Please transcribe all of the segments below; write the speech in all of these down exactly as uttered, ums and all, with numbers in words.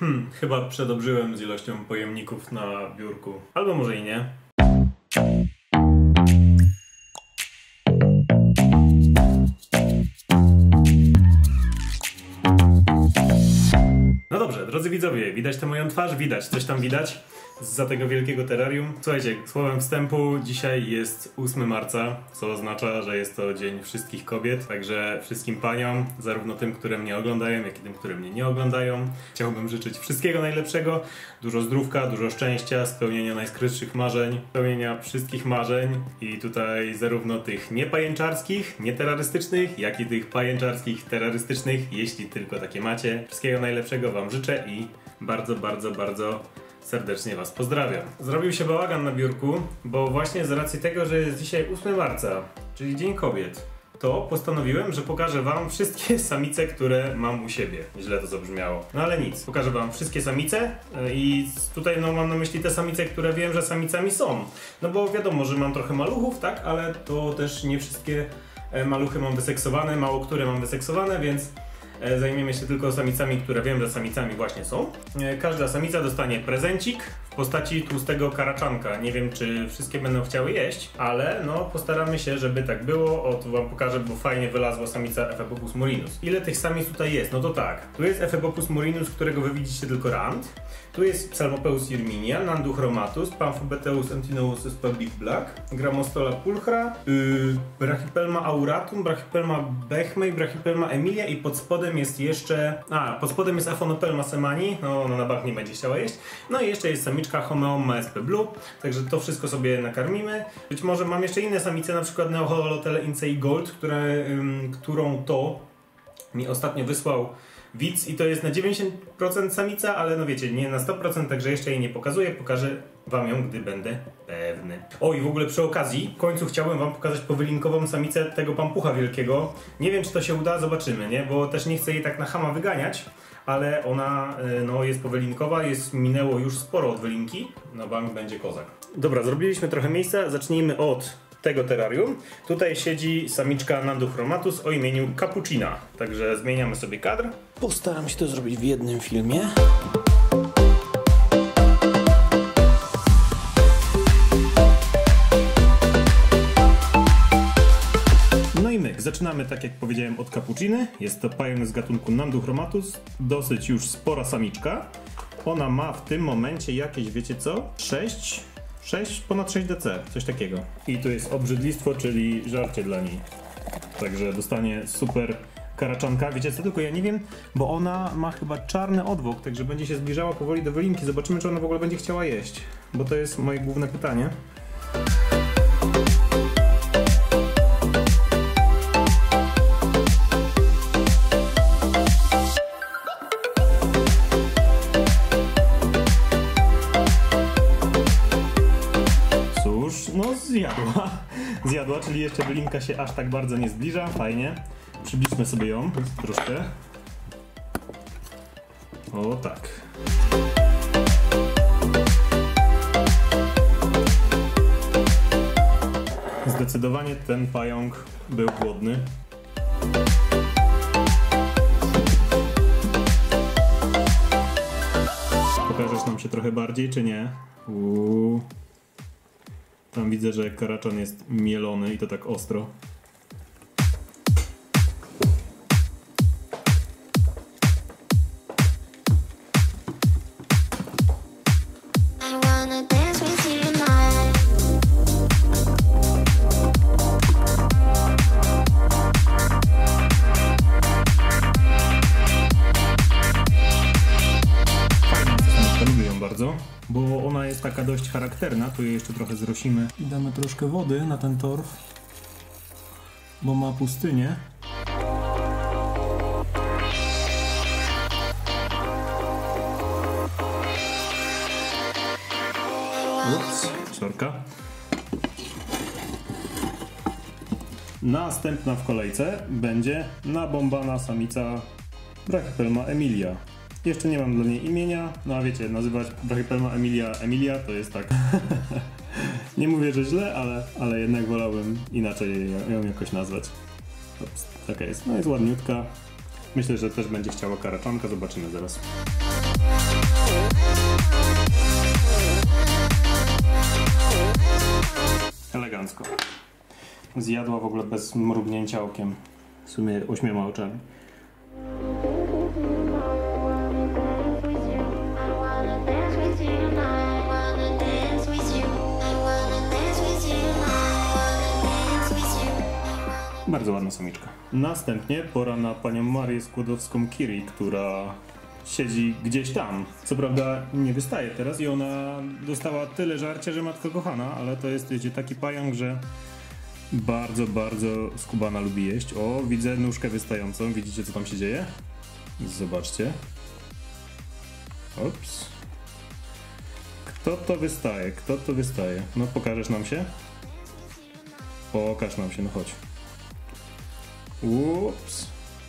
Hmm, chyba przedobrzyłem z ilością pojemników na biurku. Albo może i nie. No dobrze, drodzy widzowie, widać tę moją twarz? Widać, coś tam widać zza tego wielkiego terrarium. Słuchajcie, słowem wstępu, dzisiaj jest ósmego marca, co oznacza, że jest to Dzień Wszystkich Kobiet, także wszystkim paniom, zarówno tym, które mnie oglądają, jak i tym, które mnie nie oglądają, chciałbym życzyć wszystkiego najlepszego, dużo zdrówka, dużo szczęścia, spełnienia najskrytszych marzeń, spełnienia wszystkich marzeń i tutaj zarówno tych niepajęczarskich, nieterrorystycznych, jak i tych pajęczarskich, terrorystycznych, jeśli tylko takie macie. Wszystkiego najlepszego wam życzę i bardzo, bardzo, bardzo serdecznie was pozdrawiam. Zrobił się bałagan na biurku, bo właśnie z racji tego, że jest dzisiaj ósmego marca, czyli Dzień Kobiet, to postanowiłem, że pokażę wam wszystkie samice, które mam u siebie. Źle to zabrzmiało. No ale nic. Pokażę wam wszystkie samice i tutaj no mam na myśli te samice, które wiem, że samicami są. No bo wiadomo, że mam trochę maluchów, tak? Ale to też nie wszystkie maluchy mam wyseksowane, mało które mam wyseksowane, więc zajmiemy się tylko samicami, które wiem, że samicami właśnie są. Każda samica dostanie prezencik w postaci tłustego karaczanka. Nie wiem, czy wszystkie będą chciały jeść, ale no postaramy się, żeby tak było. O, tu wam pokażę, bo fajnie wylazła samica Ephebopus murinus. Ile tych samic tutaj jest? No to tak. Tu jest Ephebopus murinus, którego wy widzicie tylko rand. Tu jest Psalmopeus irminia, Nanduchromatus, Pamphobeteus antinosus Public Black, Grammostola pulchra, yy, Brachypelma auratum, Brachypelma bechmei, Brachypelma emilia i pod spodem jest jeszcze... A, pod spodem jest Aphonopelma semani, no ona na bank nie będzie chciała jeść. No i jeszcze jest samiczka Homeoma sp blue, także to wszystko sobie nakarmimy. Być może mam jeszcze inne samice, na przykład Neoholotele incei gold, które, ym, którą to mi ostatnio wysłał widz i to jest na dziewięćdziesiąt procent samica, ale no wiecie, nie na sto procent, także jeszcze jej nie pokazuję, pokażę wam ją, gdy będę pewny. O i w ogóle przy okazji, w końcu chciałbym wam pokazać powylinkową samicę tego pampucha wielkiego. Nie wiem, czy to się uda, zobaczymy, nie? Bo też nie chcę jej tak na chama wyganiać, ale ona no, jest powylinkowa, jest, minęło już sporo od wylinki, na bank będzie kozak. Dobra, zrobiliśmy trochę miejsca, zacznijmy od tego terrarium. Tutaj siedzi samiczka Nanduchromatus o imieniu Cappuccina. Także zmieniamy sobie kadr. Postaram się to zrobić w jednym filmie. No i myk. Zaczynamy, tak jak powiedziałem, od Cappucciny. Jest to pająk z gatunku Nanduchromatus. Dosyć już spora samiczka. Ona ma w tym momencie jakieś, wiecie co? sześć... sześć, ponad sześć D C, coś takiego. I tu jest obrzydlistwo, czyli żarcie dla niej. Także dostanie super karaczanka. Wiecie co, tylko ja nie wiem, bo ona ma chyba czarny odwłok, także będzie się zbliżała powoli do wylinki. Zobaczymy, czy ona w ogóle będzie chciała jeść, bo to jest moje główne pytanie. No zjadła, zjadła, czyli jeszcze wylinka się aż tak bardzo nie zbliża, fajnie. Przybliżmy sobie ją troszkę. O tak. Zdecydowanie ten pająk był głodny. Pokażesz nam się trochę bardziej, czy nie? Uuu. Tam widzę, że karaczan jest mielony i to tak ostro. Bardzo, bo ona jest taka dość charakterna. Tu jej jeszcze trochę zrosimy i damy troszkę wody na ten torf, bo ma pustynię. Ups, sorka. Następna w kolejce będzie nabombana samica Brachypelma emilia. Jeszcze nie mam dla niej imienia, no a wiecie, nazywać Brachypelma emilia Emilia to jest tak. Nie mówię, że źle, ale, ale jednak wolałbym inaczej ją jakoś nazwać. Ups, taka jest, no jest ładniutka. Myślę, że też będzie chciała karaczanka, zobaczymy zaraz. elegancko. Zjadła w ogóle bez mrugnięcia okiem. W sumie ośmioma oczami. Bardzo ładna samiczka. Następnie pora na panią Marię Skłodowską-Curie, która siedzi gdzieś tam. Co prawda nie wystaje teraz i ona dostała tyle żarcia, że matko kochana, ale to jest, wiecie, taki pająk, że bardzo, bardzo skubana lubi jeść. O, widzę nóżkę wystającą. Widzicie, co tam się dzieje? Zobaczcie. Ops. Kto to wystaje? Kto to wystaje? No, pokażesz nam się? Pokaż nam się, no chodź. Ups.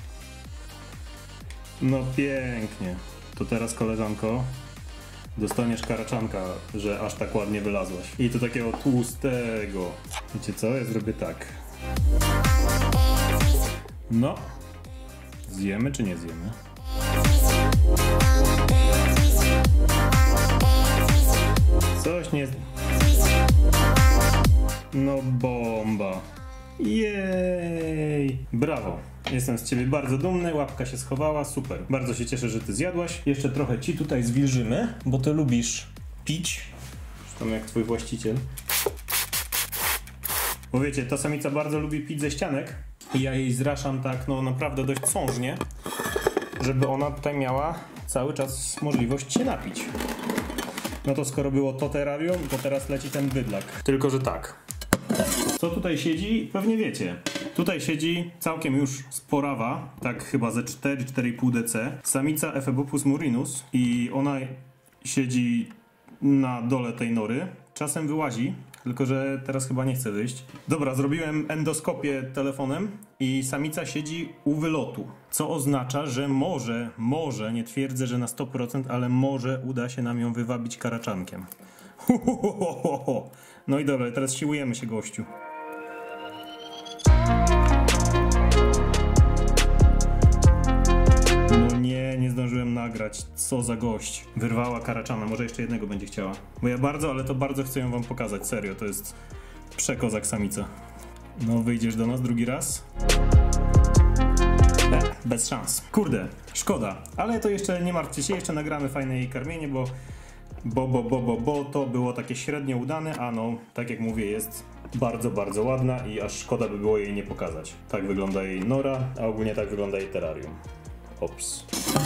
No pięknie. To teraz, koleżanko, dostaniesz karaczanka, że aż tak ładnie wylazłaś. I to takiego tłustego. Wiecie co? Ja zrobię tak. No. Zjemy czy nie zjemy? Coś nie... No bomba. Jej! Brawo! Jestem z ciebie bardzo dumny, łapka się schowała, super. Bardzo się cieszę, że ty zjadłaś. Jeszcze trochę ci tutaj zwilżymy, bo ty lubisz pić. Zresztą jak twój właściciel. Bo wiecie, ta samica bardzo lubi pić ze ścianek i ja jej zraszam tak, no naprawdę dość sążnie, żeby ona tutaj miała cały czas możliwość się napić. No to skoro było to terrarium, to teraz leci ten bydlak. Tylko, że tak. Co tutaj siedzi? Pewnie wiecie. Tutaj siedzi całkiem już sporawa, tak chyba ze cztery do czterech i pół deci, samica Ephebopus murinus i ona siedzi na dole tej nory. Czasem wyłazi, tylko że teraz chyba nie chce wyjść. Dobra, zrobiłem endoskopię telefonem i samica siedzi u wylotu, co oznacza, że może, może, nie twierdzę, że na sto procent, ale może uda się nam ją wywabić karaczankiem. No i dobra, teraz siłujemy się, gościu. No nie, nie zdążyłem nagrać. Co za gość. Wyrwała karaczana, może jeszcze jednego będzie chciała. Bo ja bardzo, ale to bardzo chcę ją wam pokazać, serio, to jest przekozak samica. No wyjdziesz do nas drugi raz? E, bez szans. Kurde, szkoda, ale to jeszcze nie martwcie się, jeszcze nagramy fajne jej karmienie, bo Bo, bo, bo, bo, bo to było takie średnio udane, a no, tak jak mówię, jest bardzo, bardzo ładna i aż szkoda by było jej nie pokazać. Tak wygląda jej nora, a ogólnie tak wygląda jej terrarium. Ops.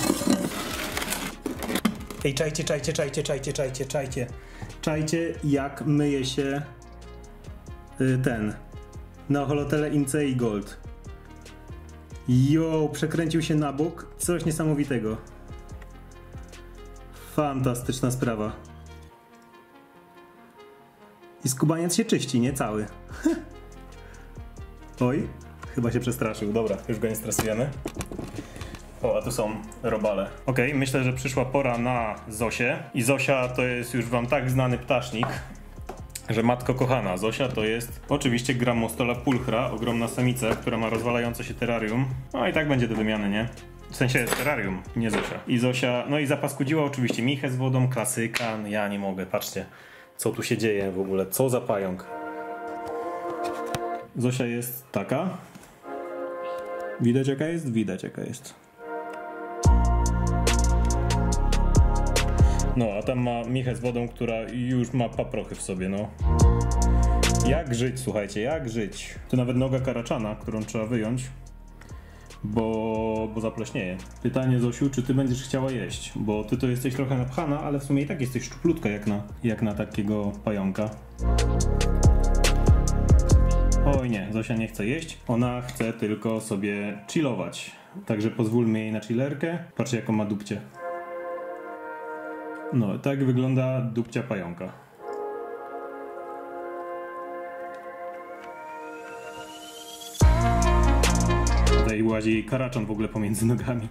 Ej, czajcie, czajcie, czajcie, czajcie, czajcie, czajcie. Czajcie, jak myje się y, ten na Holotele Incei Gold. Jo, przekręcił się na bok, coś niesamowitego. Fantastyczna sprawa. I skubaniec się czyści, nie cały. Oj, chyba się przestraszył. Dobra, już go nie stresujemy. O, a tu są robale. Okej, okay, myślę, że przyszła pora na Zosię. I Zosia to jest już wam tak znany ptasznik, że matko kochana, Zosia to jest oczywiście Grammostola pulchra, ogromna samica, która ma rozwalające się terrarium. No i tak będzie do wymiany, nie? W sensie terrarium, nie Zosia. I Zosia, no i zapaskudziła oczywiście michę z wodą, klasyka. Ja nie mogę, patrzcie, co tu się dzieje w ogóle, co za pająk. Zosia jest taka. Widać jaka jest? Widać jaka jest. No, a tam ma michę z wodą, która już ma paprochy w sobie, no. Jak żyć, słuchajcie, jak żyć? To nawet noga karaczana, którą trzeba wyjąć. Bo, bo zapleśnieje. Pytanie, Zosiu, czy ty będziesz chciała jeść? Bo ty to jesteś trochę napchana, ale w sumie i tak jesteś szczuplutka jak na, jak na takiego pająka. Oj nie, Zosia nie chce jeść. Ona chce tylko sobie chillować. Także pozwólmy jej na chillerkę. Patrzcie, jaką ma dupcie. No, tak wygląda dupcia pająka. Tutaj łazi jej karaczan w ogóle pomiędzy nogami.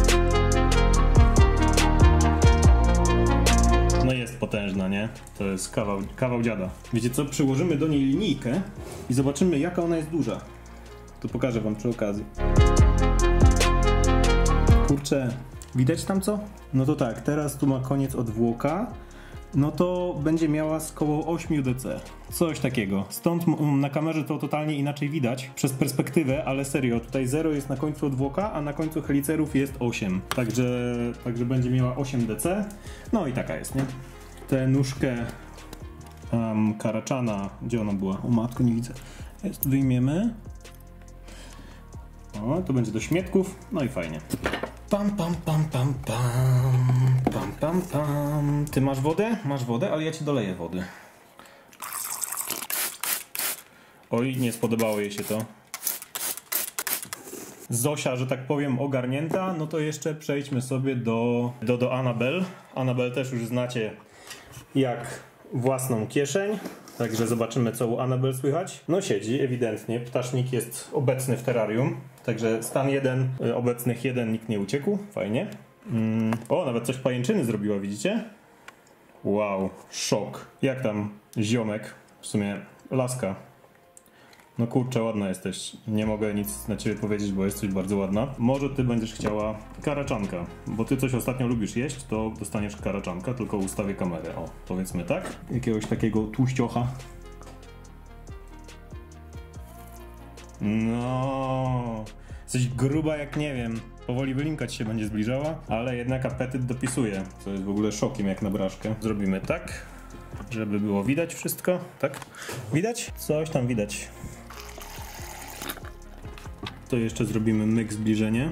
No jest potężna, nie? To jest kawał, kawał dziada. Wiecie co? Przyłożymy do niej linijkę i zobaczymy, jaka ona jest duża. To pokażę wam przy okazji. Kurczę, widać tam co? No to tak, teraz tu ma koniec odwłoka. no to będzie miała z koło osiem deci. Coś takiego. Stąd na kamerze to totalnie inaczej widać przez perspektywę, ale serio, tutaj zero jest na końcu odwłoka, a na końcu helicerów jest osiem. Także, także będzie miała osiem deci. No i taka jest, nie? Tę nóżkę um, Karaczana, gdzie ona była? O matko, nie widzę. Jest, wyjmiemy. O, to będzie do śmietków, no i fajnie. Pam, pam, pam, pam, pam, pam, pam, pam. Ty masz wodę? Masz wodę, ale ja ci doleję wody. Oj, nie spodobało jej się to. Zosia, że tak powiem, ogarnięta, no to jeszcze przejdźmy sobie do, do, do Annabelle. Annabelle też już znacie jak własną kieszeń. Także zobaczymy, co u Annabelle słychać. No siedzi, ewidentnie. Ptasznik jest obecny w terrarium. Także stan jeden, obecnych jeden, nikt nie uciekł. Fajnie. Mm. O, nawet coś pajęczyny zrobiła, widzicie? Wow, szok. Jak tam ziomek? W sumie laska. No kurczę, ładna jesteś. Nie mogę nic na ciebie powiedzieć, bo jesteś bardzo ładna. Może ty będziesz chciała karaczanka, bo ty coś ostatnio lubisz jeść, to dostaniesz karaczanka, tylko ustawię kamerę. O, powiedzmy tak. Jakiegoś takiego tłuściocha. No, jesteś gruba jak nie wiem. Powoli wylinka ci się będzie zbliżała, ale jednak apetyt dopisuje, co jest w ogóle szokiem jak na braszkę. Zrobimy tak, żeby było widać wszystko. Tak? Widać? Coś tam widać. To jeszcze zrobimy myk zbliżenie.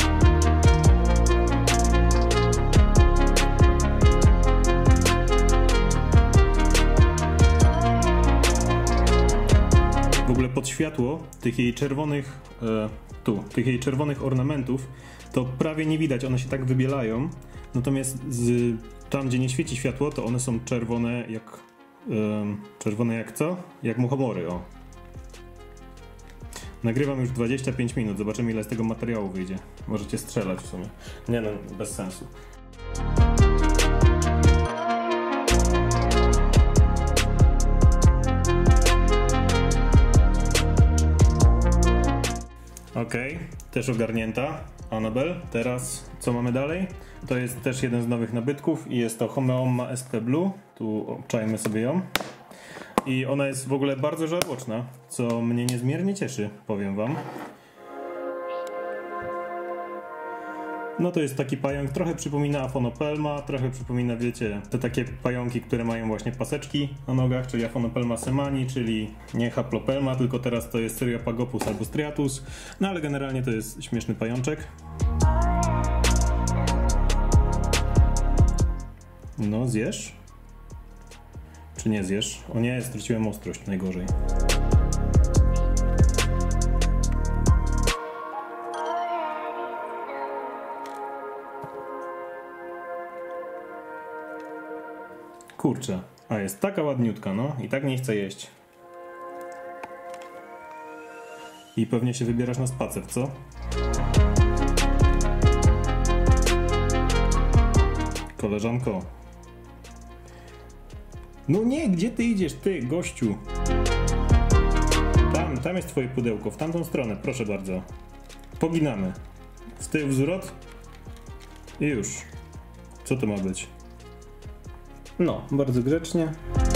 W ogóle pod światło tych jej czerwonych, e, tu, tych jej czerwonych ornamentów to prawie nie widać, one się tak wybielają. Natomiast z, tam, gdzie nie świeci światło, to one są czerwone jak, e, czerwone jak co? Jak muchomory, o. Nagrywam już dwadzieścia pięć minut, zobaczymy ile z tego materiału wyjdzie. Możecie strzelać w sumie. Nie no, bez sensu. Okej, okay, też ogarnięta Annabelle. Teraz co mamy dalej? To jest też jeden z nowych nabytków i jest to Homeoma S P Blue. Tu obczajmy sobie ją. I ona jest w ogóle bardzo żarłoczna, co mnie niezmiernie cieszy, powiem wam. No to jest taki pająk, trochę przypomina Aphonopelma, trochę przypomina, wiecie, te takie pająki, które mają właśnie paseczki na nogach, czyli Aphonopelma semani, czyli nie Haplopelma, tylko teraz to jest Seriopagopus albo Striatus. No ale generalnie to jest śmieszny pajączek. No, zjesz? Czy nie zjesz? O nie, straciłem ostrość, najgorzej. Kurczę, a jest taka ładniutka, no i tak nie chce jeść. I pewnie się wybierasz na spacer, co? Koleżanko. No nie, gdzie ty idziesz, ty, gościu? Tam, tam jest twoje pudełko, w tamtą stronę, proszę bardzo. Poginamy. Z tyłu wzrot. I już. Co to ma być? No, bardzo grzecznie.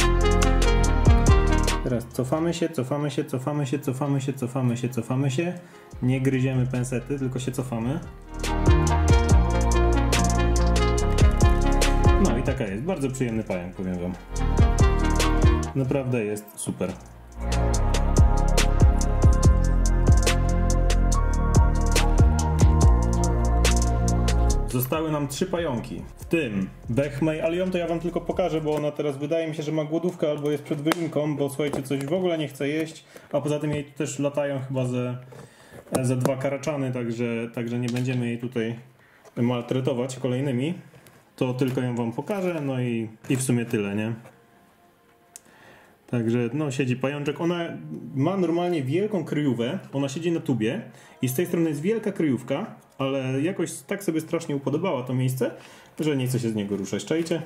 Teraz cofamy się, cofamy się, cofamy się, cofamy się, cofamy się, cofamy się. Nie gryziemy pensety, tylko się cofamy. No i taka jest. Bardzo przyjemny pająk, powiem wam. Naprawdę jest super. Zostały nam trzy pająki, w tym Wechmej, ale ją to ja wam tylko pokażę, bo ona teraz wydaje mi się, że ma głodówkę albo jest przed wylinką, bo słuchajcie, coś w ogóle nie chce jeść, a poza tym jej też latają chyba ze, ze dwa karaczany, także, także nie będziemy jej tutaj maltretować kolejnymi. To tylko ją wam pokażę, no i, i w sumie tyle, nie? Także no siedzi pajączek, ona ma normalnie wielką kryjówę, ona siedzi na tubie i z tej strony jest wielka kryjówka, ale jakoś tak sobie strasznie upodobała to miejsce, że nie chce się z niego ruszać, czajcie?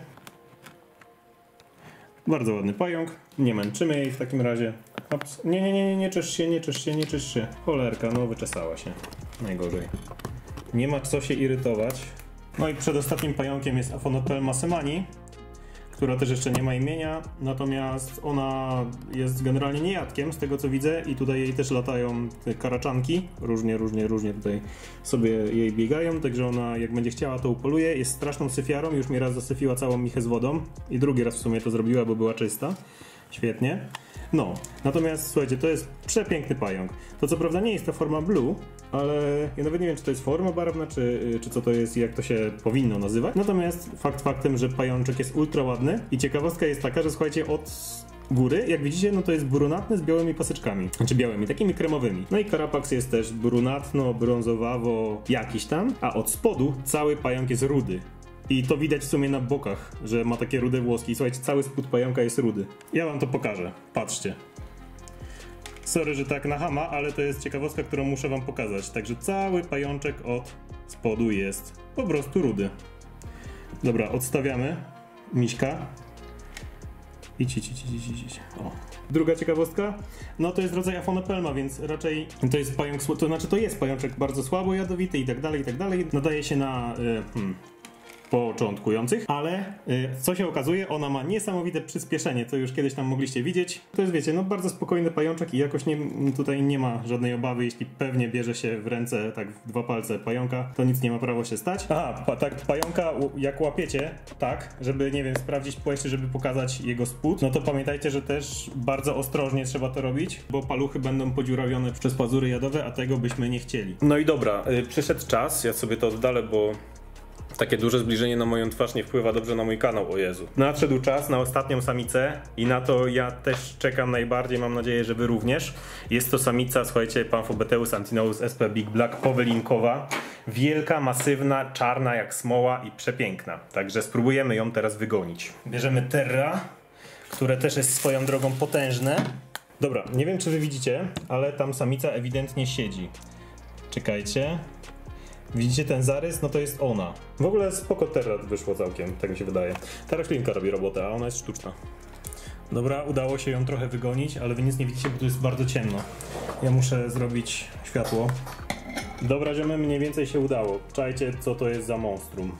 Bardzo ładny pająk, nie męczymy jej w takim razie. Ops. Nie, nie, nie, nie, nie czesz się, nie czesz się, nie czesz się. Cholerka, no wyczesała się. Najgorzej. Nie ma co się irytować. No i przedostatnim pająkiem jest Aphonopelma semani, która też jeszcze nie ma imienia, natomiast ona jest generalnie niejadkiem, z tego co widzę, i tutaj jej też latają te karaczanki, różnie, różnie, różnie tutaj sobie jej biegają, także ona jak będzie chciała, to upoluje. Jest straszną syfiarą, już mi raz zasyfiła całą michę z wodą i drugi raz w sumie to zrobiła, bo była czysta. Świetnie. No, natomiast słuchajcie, to jest przepiękny pająk. To co prawda nie jest ta forma blue, ale ja nawet nie wiem, czy to jest forma barwna, czy, czy co to jest i jak to się powinno nazywać. Natomiast fakt faktem, że pajączek jest ultra ładny i ciekawostka jest taka, że słuchajcie, od góry, jak widzicie, no to jest brunatny z białymi paseczkami, znaczy białymi, takimi kremowymi. No i Carapax jest też brunatno, brązowawo jakiś tam, a od spodu cały pająk jest rudy. I to widać w sumie na bokach, że ma takie rude włoski. Słuchajcie, cały spód pająka jest rudy. Ja wam to pokażę. Patrzcie. Sorry, że tak na chama, ale to jest ciekawostka, którą muszę wam pokazać. Także cały pajączek od spodu jest po prostu rudy. Dobra, odstawiamy miśka. Idź, idź, idź, idź, idź. O. Druga ciekawostka, no to jest rodzaj Aphonopelma, więc raczej to jest pająk, to znaczy to jest pajączek bardzo słabo jadowity i tak dalej, i tak dalej. Nadaje się na... Yy, hmm. początkujących, ale y, co się okazuje, ona ma niesamowite przyspieszenie, co już kiedyś tam mogliście widzieć. To jest, wiecie, no bardzo spokojny pajączek i jakoś nie, tutaj nie ma żadnej obawy, jeśli pewnie bierze się w ręce, tak w dwa palce pająka, to nic nie ma prawa się stać. Aha, pa, tak pająka jak łapiecie, tak, żeby, nie wiem, sprawdzić płeszczy, żeby pokazać jego spód, no to pamiętajcie, że też bardzo ostrożnie trzeba to robić, bo paluchy będą podziurawione przez pazury jadowe, a tego byśmy nie chcieli. No i dobra, y, przyszedł czas, ja sobie to oddalę, bo takie duże zbliżenie na moją twarz nie wpływa dobrze na mój kanał, o Jezu. Nadszedł czas na ostatnią samicę i na to ja też czekam najbardziej, mam nadzieję, że wy również. Jest to samica, słuchajcie, Pamphobeteus antinous S P Big Black powelinkowa. Wielka, masywna, czarna jak smoła i przepiękna. Także spróbujemy ją teraz wygonić. Bierzemy Terra, które też jest swoją drogą potężne. Dobra, nie wiem czy wy widzicie, ale tam samica ewidentnie siedzi. Czekajcie. Widzicie ten zarys? No to jest ona. W ogóle spoko Terra wyszło całkiem, tak mi się wydaje. Ta roślinka robi robotę, a ona jest sztuczna. Dobra, udało się ją trochę wygonić, ale wy nic nie widzicie, bo tu jest bardzo ciemno. Ja muszę zrobić światło. Dobra, ziomy, mniej więcej się udało. Czajcie, co to jest za monstrum.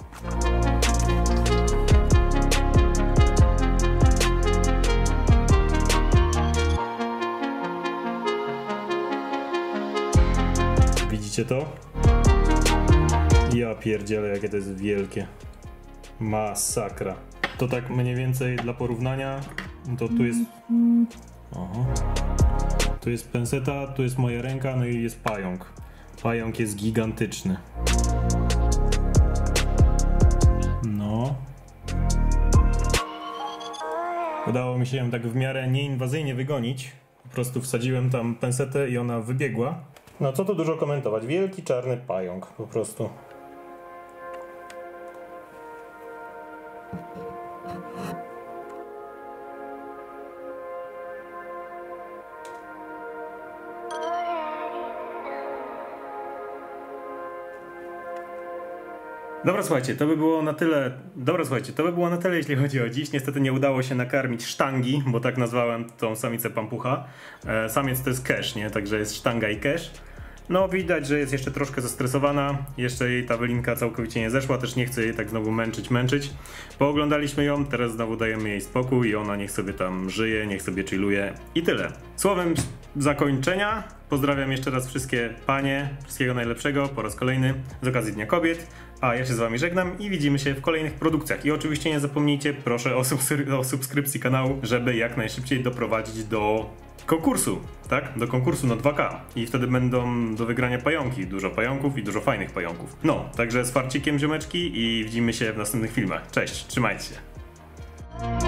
Widzicie to? Ja pierdzielę, jakie to jest wielkie. Masakra. To tak mniej więcej dla porównania, to tu jest... Aha. Tu jest penseta, tu jest moja ręka, no i jest pająk. Pająk jest gigantyczny. No. Udało mi się ją tak w miarę nieinwazyjnie wygonić. Po prostu wsadziłem tam pensetę i ona wybiegła. No co tu dużo komentować, wielki czarny pająk po prostu. Dobra, słuchajcie, to by było na tyle. Dobra, słuchajcie, to by było na tyle, jeśli chodzi o dziś. Niestety nie udało się nakarmić sztangi, bo tak nazwałem tą samicę pampucha. E, samiec to jest cash, nie? Także jest sztanga i cash. No widać, że jest jeszcze troszkę zestresowana, jeszcze jej ta wylinka całkowicie nie zeszła, też nie chcę jej tak znowu męczyć, męczyć. Pooglądaliśmy ją, teraz znowu dajemy jej spokój i ona niech sobie tam żyje, niech sobie chilluje i tyle. Słowem zakończenia pozdrawiam jeszcze raz wszystkie panie, wszystkiego najlepszego po raz kolejny z okazji Dnia Kobiet, a ja się z wami żegnam i widzimy się w kolejnych produkcjach. I oczywiście nie zapomnijcie proszę o, subskry o subskrypcji kanału, żeby jak najszybciej doprowadzić do konkursu, tak? Do konkursu na dwa K i wtedy będą do wygrania pająki, dużo pająków i dużo fajnych pająków. No, także z farcikiem ziomeczki i widzimy się w następnych filmach. Cześć, trzymajcie się.